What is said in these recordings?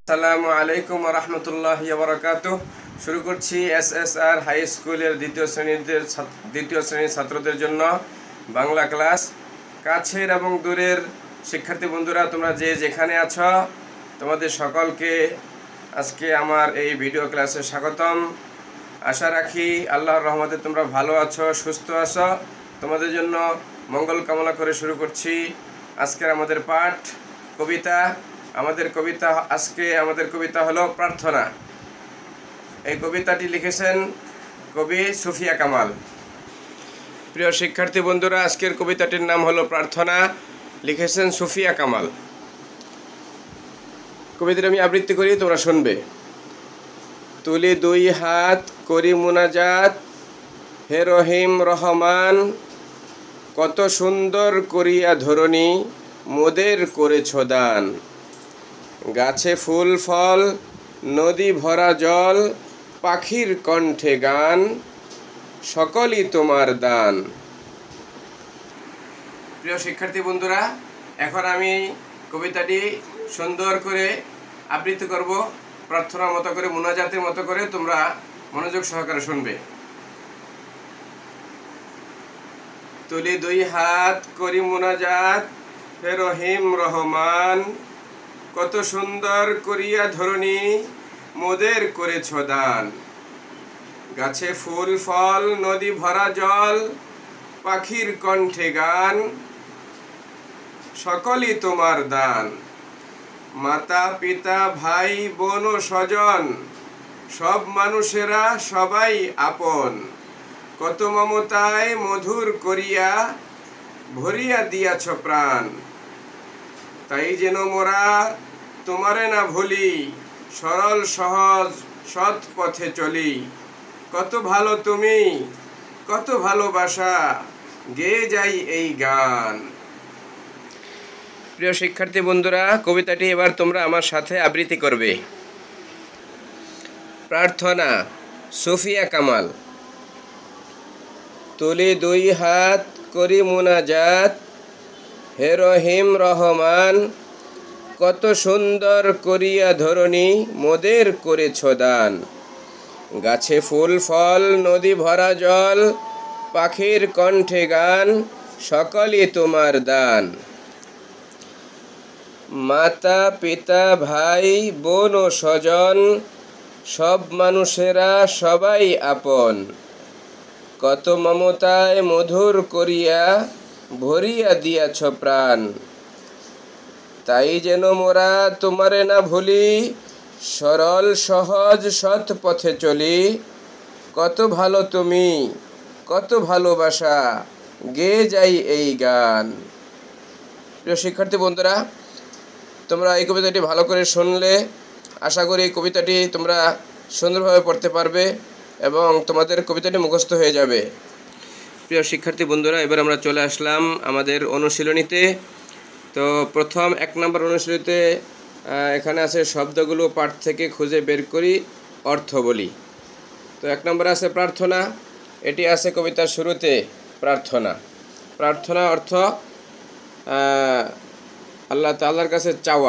আসসালামু আলাইকুম ওয়া রাহমাতুল্লাহি ওয়া বারাকাতুহু। শুরু করছি এসএসআর হাই স্কুলের দ্বিতীয় শ্রেণীর ছাত্রদের জন্য বাংলা ক্লাস। কাছের এবং দূরের শিক্ষার্থী বন্ধুরা, তোমরা যে যেখানে আছো, তোমাদের সকলকে আজকে আমার এই ভিডিও ক্লাসে স্বাগতম। আশা রাখি আল্লাহর রহমতে তোমরা ভালো আছো, সুস্থ আছো। তোমাদের জন্য মঙ্গল কামনা করে শুরু করছি আজকের আমাদের পাঠ কবিতা। আমাদের কবিতা হলো প্রার্থনা। এই কবিতাটি লিখেছেন কবি সুফিয়া কামাল। প্রিয় শিক্ষার্থী বন্ধুরা, আজকের কবিতাটির নাম হলো প্রার্থনা, লিখেছেন সুফিয়া কামাল। কবিতাটি আমি আবৃত্তি করি, তোমরা শুনবে। তুলি দুই হাত করি মুনাজাত, হে রহিম রহমান, কত সুন্দর করিয়া ধরণী মোদের করেছ দান। গাছে ফুল ফল, নদী ভরা জল, পাখির কণ্ঠে গান, সকলই তোমার দান। প্রিয় শিক্ষার্থী বন্ধুরা, এখন আমি কবিতাটি সুন্দর করে আবৃত্তি করব, প্রার্থনার মতো করে, মুনাজাতের মতো করে। তোমরা মনোযোগ সহকারে শুনবে। তুলি দুই হাত করি মুনাজাত, হে রহিম রহমান, কত সুন্দর করিয়া ধরণী মোদের করেছ দান। গাছে ফুল ফল, নদী ভরা জল, পাখির কণ্ঠে গান, সকলই তোমার দান। মাতা পিতা ভাই বোন ও স্বজন, সব মানুষেরা সবাই আপন, কত মমতায় মধুর করিয়া ভরিয়া দিয়াছ প্রাণ। তাই যেন মোরা তোমারে না ভুলি, সরল সহজ সৎ পথে চলি। কত ভালো তুমি, কত ভালোবাসা, গেয়ে যাই এই গান। প্রিয় শিক্ষার্থী বন্ধুরা, কবিতাটি এবার তোমরা আমার সাথে আবৃত্তি করবে। প্রার্থনা, সুফিয়া কামাল। তুলি দুই হাত করি মুনাজাত, হে রহিম রহমান, কত সুন্দর করিয়া ধরণী মোদের করেছ দান। গাছে ফুল ফল, নদী ভরা জল, পাখির কণ্ঠে গান, সকলই তোমার দান। মাতা পিতা ভাই বোন ও স্বজন, সব মানুষেরা সবাই আপন, কত মমতায় মধুর করিয়া ভরিয়া দিয়াছ প্রাণ। তাই যেন মোরা তোমারে না ভুলি, সরল সহজ সৎ পথে চলি। কত ভালো তুমি, কত ভালোবাসা, গেয়ে যাই এই গান। প্রিয় শিক্ষার্থী বন্ধুরা, তোমরা এই কবিতাটি ভালো করে শুনলে আশা করি এই কবিতাটি তোমরা সুন্দরভাবে পড়তে পারবে এবং তোমাদের কবিতাটি মুখস্থ হয়ে যাবে। প্রিয় শিক্ষার্থী বন্ধুরা, এবার আমরা চলে আসলাম আমাদের অনুশীলনীতে। তো প্রথম 1 নম্বর অনুশীলনীতে এখানে আছে শব্দগুলো পাঠ থেকে খুঁজে বের করি, অর্থ বলি। তো 1 নম্বরে আছে প্রার্থনা। এটি আছে কবিতার শুরুতে। প্রার্থনা, প্রার্থনা অর্থ আল্লাহ তাআলার কাছে চাওয়া।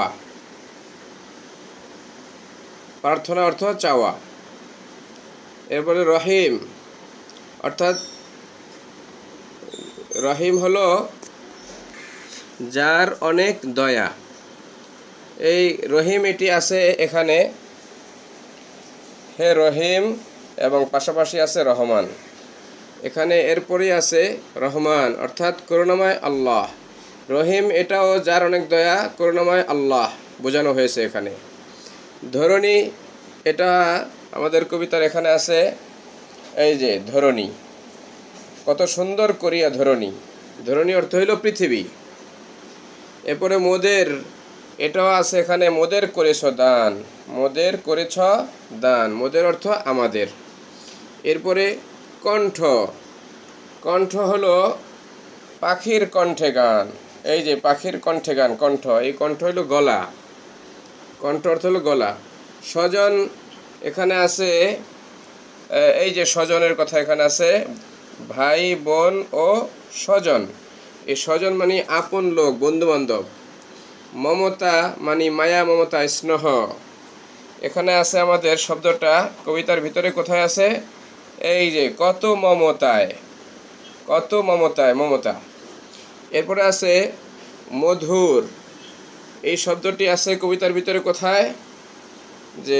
প্রার্থনা অর্থ চাওয়া। এরপরে রহিম, অর্থাৎ রহিম হলো যার অনেক দয়া। এই রহিম এটি আছে এখানে, হে রহিম, এবং পাশাপাশি আছে রহমান। এখানে এরপরেই আছে রহমান, অর্থাৎ করুণাময় আল্লাহ। রহিম এটাও যার অনেক দয়া, করুণাময় আল্লাহ বোঝানো হয়েছে এখানে। ধরণী, এটা আমাদের কবিতার এখানে আছে, এই যে ধরণী, কত সুন্দর করিয়া ধরণী। ধরণী অর্থ হইল পৃথিবী। এরপরে মোদের, এটাও আছে এখানে, মোদের করেছ দান। মোদের করেছ দান, মোদের অর্থ আমাদের। এরপরে কণ্ঠ, কণ্ঠ হলো পাখির কণ্ঠে গান। এই যে পাখির কণ্ঠে গান, কণ্ঠ, এই কণ্ঠ হলো গলা। কণ্ঠ অর্থ হলো গলা। স্বজন, এখানে আছে, এই যে স্বজনের কথা এখানে আছে, ভাই বোন ও স্বজন। এই স্বজন মানে আপন লোক, বন্ধু বান্ধব। মমতা মানে মায়া মমতা স্নেহ। এখানে আছে আমাদের শব্দটা কবিতার ভিতরে কোথায় আছে? এই যে কত মমতায়, কত মমতায়, মমতা। এরপরে আছে মধুর, এই শব্দটি আছে কবিতার ভিতরে কোথায়? যে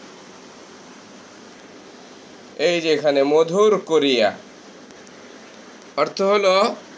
এই যে এখানে মধুর করিয়া, অর্থ হলো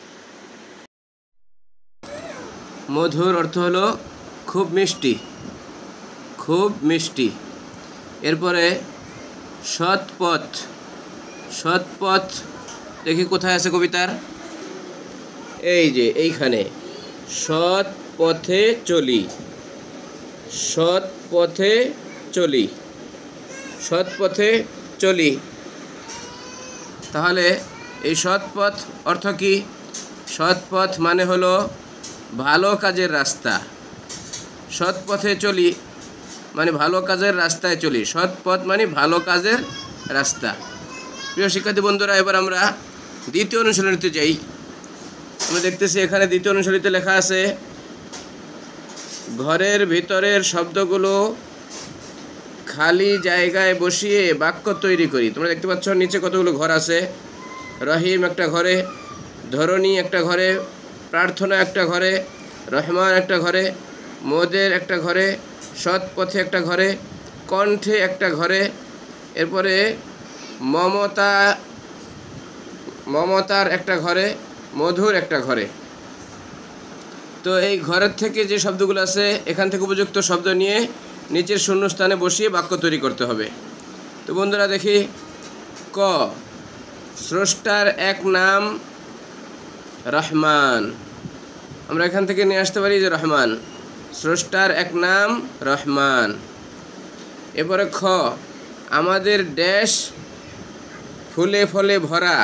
মধুর অর্থ হলো খুব মিষ্টি, খুব মিষ্টি। এরপরে সৎপথ, সৎপথ দেখি কোথায় আছে কবিতার? এই যে এইখানে, সৎ পথে চলি, সৎ পথে চলি, সৎ পথে চলি। তাহলে এই সৎ পথ অর্থ কি? সৎ পথ মানে হলো ভালো কাজের রাস্তা। সৎ পথে চলি মানে ভালো কাজের রাস্তায় চলি, সৎ পথ মানে ভালো কাজের রাস্তা। প্রিয় শিক্ষার্থী বন্ধুরা, এবার আমরা দ্বিতীয় অনুশীলনীতে যাই। আমরা দেখতেছি এখানে দ্বিতীয় অনুশীলনীতে লেখা আছে ঘরের ভিতরের শব্দগুলো খালি জায়গায় বসিয়ে বাক্য তৈরি করি। তোমরা দেখতে পাচ্ছ নিচে কতগুলো ঘর আছে। রহিম একটা ঘরে, ধরণী একটা ঘরে, প্রার্থনা একটা ঘরে, রহমান একটা ঘরে, মোদের একটা ঘরে, সৎ পথে একটা ঘরে, কণ্ঠে একটা ঘরে, এরপরে মমতা, মমতার একটা ঘরে, মধুর একটা ঘরে। তো এই ঘরের থেকে যে শব্দগুলো আছে এখান থেকে উপযুক্ত শব্দ নিয়ে নিচের শূন্যস্থানে বসিয়ে বাক্য তৈরি করতে হবে। তো বন্ধুরা দেখি, ক, স্রষ্টার এক নাম রহমান। আমরা এখান থেকে নিয়ে আসতে পারি যে রহমান, স্রষ্টার এক নাম রহমান। এরপরে খ, আমাদের দেশ ফুলে ফলে ভরা।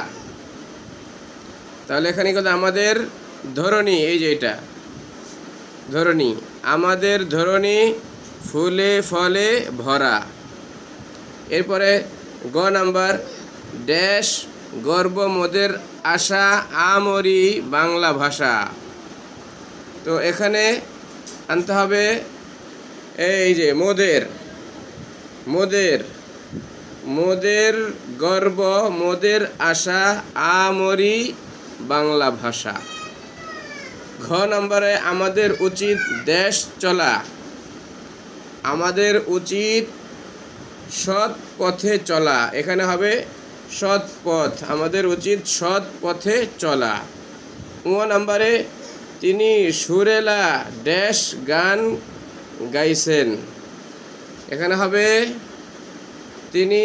তাহলে এখানে কথা আমাদের ধরণী, এই যে এটা ধরণী, আমাদের ধরণী ফুলে ফলে ভরা। এরপরে গ নাম্বার, দেশ গর্ব মোদের আশা আমরি বাংলা ভাষা। তো এখানে আনতে হবে এই যে মোদের, মোদের, মোদের গর্ব মোদের আশা আমরি বাংলা ভাষা। ঘ নম্বরে আমাদের উচিত দেশ চলা, আমাদের উচিত সৎ পথে চলা। এখানে হবে সৎ পথ, আমাদের উচিত সৎ পথে চলা। ঙ নম্বরে তিনি সুরেলা ড্যাশ গান গাইছেন। এখানে হবে তিনি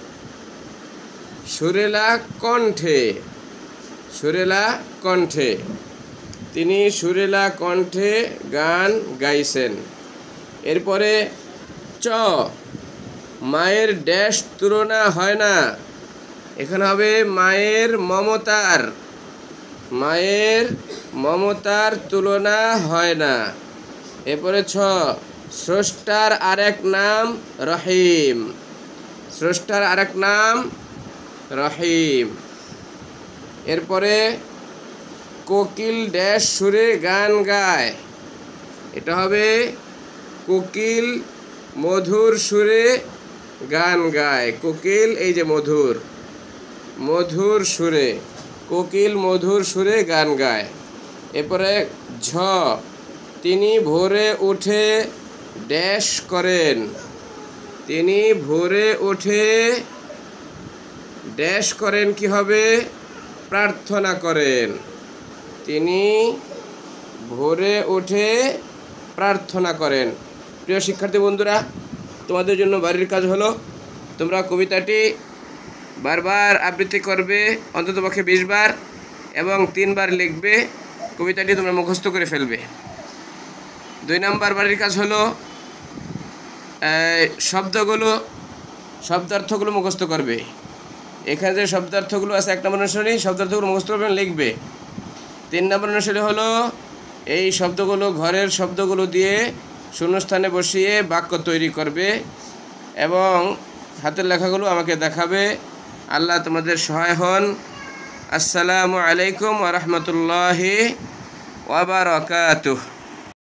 সুরেলা কণ্ঠে, সুরেলা কণ্ঠে, তিনি সুরেলা কণ্ঠে গান গাইছেন। এরপরে চ, মায়ের ড্যাশ তুলনা হয় না। এখানে হবে মায়ের মমতার, মায়ের মমতার তুলনা হয় না। এরপরে ছ, স্রষ্টার আরেক নাম রহিম, স্রষ্টার আরেক নাম রহিম। এরপরে কোকিল ড্যাশ সুরে গান গায়। এটা হবে কোকিল মধুর সুরে গান গায়। কোকিল এই যে মধুর, মধুর সুরে, কোকিল মধুর সুরে গান গায়। এরপরে ঝ, তিনি ভোরে উঠে ড্যাশ করেন। তিনি ভোরে উঠে ড্যাশ করেন, কি হবে? প্রার্থনা করেন। তিনি ভোরে উঠে প্রার্থনা করেন। প্রিয় শিক্ষার্থী বন্ধুরা, তোমাদের জন্য বাড়ির কাজ হলো তোমরা কবিতাটি বারবার আবৃত্তি করবে, অন্ততপক্ষে 20 বার, এবং 3 বার লিখবে। কবিতাটি তোমরা মুখস্থ করে ফেলবে। 2 নম্বর বাড়ির কাজ হলো শব্দগুলো, শব্দার্থগুলো মুখস্থ করবে। এখানে যে শব্দার্থগুলো আছে 1 নম্বর অনুশীলনী, শব্দার্থগুলো মুখস্থ করবে, লিখবে। 3 নম্বর অনুশীলনী হলো এই শব্দগুলো, ঘরের শব্দগুলো দিয়ে শূন্যস্থানে বসিয়ে বাক্য তৈরি করবে এবং হাতের লেখাগুলো আমাকে দেখাবে। আল্লাহ তোমাদের সহায় হন। আসসালামু আলাইকুম ওয়া রাহমাতুল্লাহি ওয়া বারাকাতুহু।